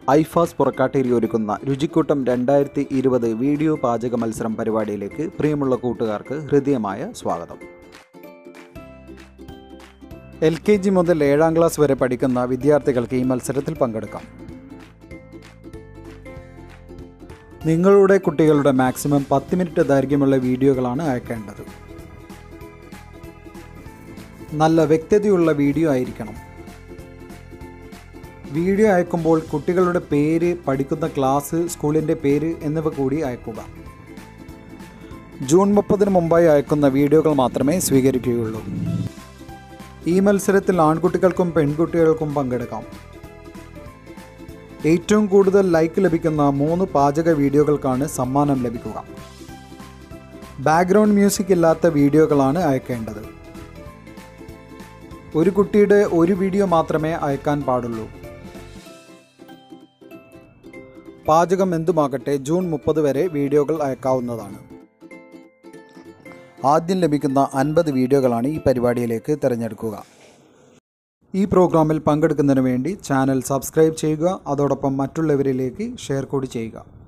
ഐഫാസ് പുറക്കാട്ടേരി ഒരുക്കുന്ന രുചിക്കൂട്ടം 2020 വീഡിയോ പാചക മത്സരം പരിപാടിയിലേക്ക് പ്രിയമുള്ള കൂട്ടുകാർക്ക് ഹൃദ്യമായ സ്വാഗതം. LKG മുതൽ 7ാം ക്ലാസ് വരെ പഠിക്കുന്ന വിദ്യാർത്ഥികൾക്ക് ഈ മത്സരത്തിൽ പങ്കെടുക്കാം. നിങ്ങളുടെ കുട്ടികളുടെ മാക്സിമം 10 മിനിറ്റ് ദൈർഘ്യമുള്ള വീഡിയോകളാണ് അയക്കേണ്ടത്. നല്ല വ്യക്തതയുള്ള വീഡിയോ ആയിരിക്കണം. വീഡിയോ അയക്കുമ്പോൾ കുട്ടികളുടെ പേര്, പഠിക്കുന്ന ക്ലാസ്, സ്കൂളിൻ്റെ പേര് എന്നിവ കൂടി അയക്കുക. ജൂൺ 30 മുമ്പായി അയക്കുന്ന വീഡിയോകൾ മാത്രമേ സ്വീകരിക്കുകയുള്ളൂ. ഈ മത്സരത്തിൽ ആൺകുട്ടികൾക്കും പെൺകുട്ടികൾക്കും പങ്കെടുക്കാം. ഏറ്റവും കൂടുതൽ ലൈക്ക് ലഭിക്കുന്ന 3 പാചക വീഡിയോകൾക്കാണ് സമ്മാനം ലഭിക്കുക. ബാക്ക്ഗ്രൗണ്ട് മ്യൂസിക് ഇല്ലാത്ത വീഡിയോകളാണ് അയക്കേണ്ടത്. ഒരു കുട്ടിയുടെ ഒരു വീഡിയോ മാത്രമേ അയക്കാൻ പാടുള്ളൂ. പാചകം എന്തുമാകട്ടെ, ജൂൺ 30 വരെ വീഡിയോകൾ അയക്കാവുന്നതാണ്. ആദ്യം ലഭിക്കുന്ന 50 വീഡിയോകളാണ് ഈ പരിപാടിയിലേക്ക് തിരഞ്ഞെടുക്കുക. ഈ പ്രോഗ്രാമിൽ പങ്കെടുക്കുന്നതിന് വേണ്ടി ചാനൽ സബ്സ്ക്രൈബ് ചെയ്യുക. അതോടൊപ്പം മറ്റുള്ളവരിലേക്ക് ഷെയർ കൂടി ചെയ്യുക.